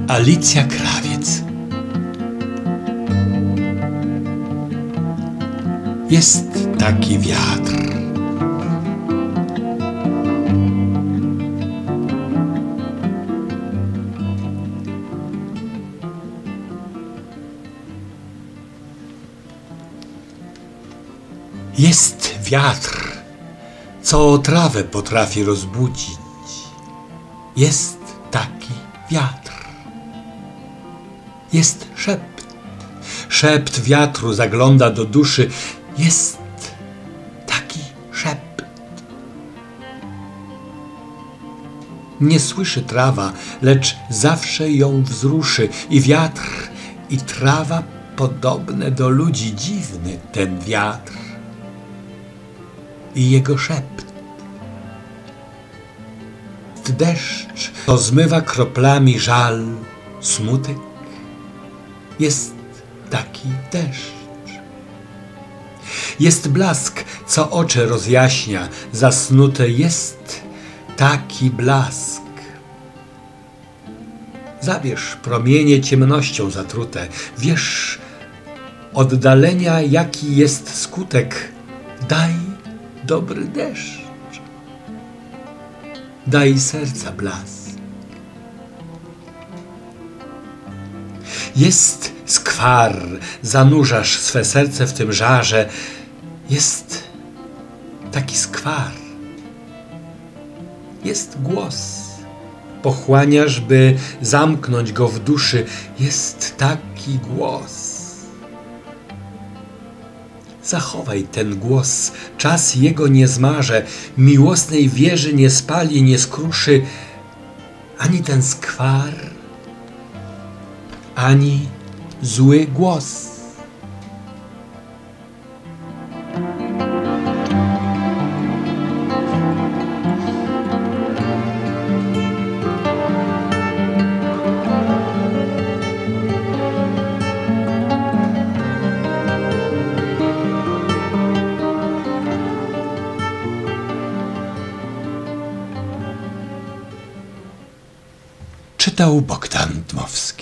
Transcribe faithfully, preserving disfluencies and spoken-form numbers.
Alicja Krawiec. Jest taki wiatr. Jest wiatr, co trawę potrafi rozbudzić. Jest taki wiatr. Jest szept. Szept wiatru zagląda do duszy. Jest taki szept. Nie słyszy trawa, lecz zawsze ją wzruszy. I wiatr, i trawa podobne do ludzi. Dziwny ten wiatr i jego szept. Deszcz, co zmywa kroplami żal, smutek. Jest taki deszcz. Jest blask, co oczy rozjaśnia, zasnute. Jest taki blask. Zabierz promienie ciemnością zatrute. Wiesz oddalenia, jaki jest skutek. Daj dobry deszcz. Daj serca blask. Jest skwar, zanurzasz swe serce w tym żarze. Jest taki skwar. Jest głos, pochłaniasz, by zamknąć go w duszy. Jest taki głos. Zachowaj ten głos, czas jego nie zmarze, miłosnej wieży nie spali, nie skruszy ani ten skwar, ani zły głos. Czytał Bogdan Dmowski.